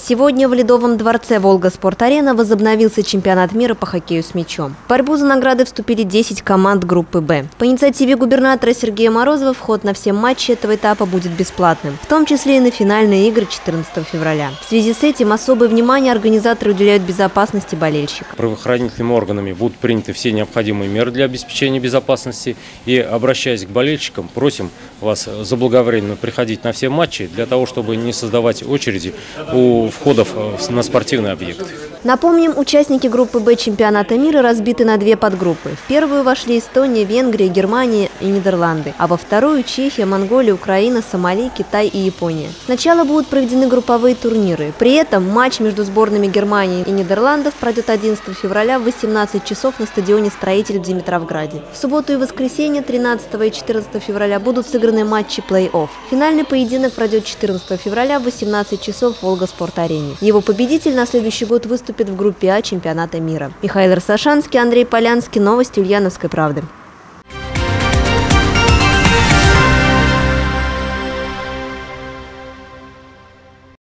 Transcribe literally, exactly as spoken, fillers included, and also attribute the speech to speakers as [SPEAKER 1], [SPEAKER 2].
[SPEAKER 1] Сегодня в Ледовом дворце «Волга-Спорт-Арена» возобновился чемпионат мира по хоккею с мячом. В борьбу за награды вступили десять команд группы «Б». По инициативе губернатора Сергея Морозова вход на все матчи этого этапа будет бесплатным, в том числе и на финальные игры четырнадцатого февраля. В связи с этим особое внимание организаторы уделяют безопасности болельщиков.
[SPEAKER 2] Правоохранительными органами будут приняты все необходимые меры для обеспечения безопасности. И, обращаясь к болельщикам, просим вас заблаговременно приходить на все матчи для того, чтобы не создавать очереди у входов на спортивные объекты.
[SPEAKER 1] Напомним, участники группы «Б» чемпионата мира разбиты на две подгруппы. В первую вошли Эстония, Венгрия, Германия и Нидерланды, а во вторую – Чехия, Монголия, Украина, Сомали, Китай и Япония. Сначала будут проведены групповые турниры. При этом матч между сборными Германии и Нидерландов пройдет одиннадцатого февраля в восемнадцать часов на стадионе «Строитель» в Димитровграде. В субботу и воскресенье тринадцатого и четырнадцатого февраля будут сыграны матчи плей-офф. Финальный поединок пройдет четырнадцатого февраля в восемнадцать часов в «Волга-Спорт-Арене». Его победитель на следующий год выступит в группе А чемпионата мира. Михаил Арсашанский, Андрей Полянский. Новости Ульяновской правды.